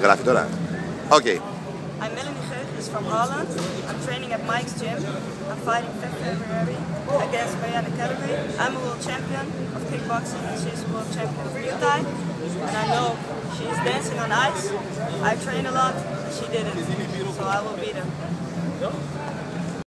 Γράφει τώρα. Okay. I'm Melanie Geugis from Holland. I'm training at Mike's gym. I'm fighting February against Marianne Callery. I'm a world champion of kickboxing and she's a world champion of Muay Thai. And I know she's dancing on ice. I train a lot and she didn't. So I will beat her.